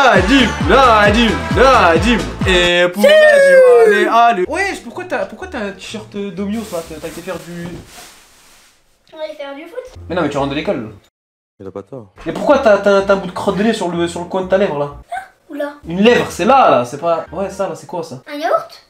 Nadim. Et pour Nadim, allez. Wesh, pourquoi t'as un t-shirt d'Omios là? T'as été faire du... On va aller faire du foot. Mais non, mais tu rentres de l'école. Il a pas tort. Et pourquoi t'as un bout de crotte de nez sur le coin de ta lèvre là? Oula. Une lèvre, c'est là, c'est pas... Ouais, ça là, c'est quoi ça? Un yaourt?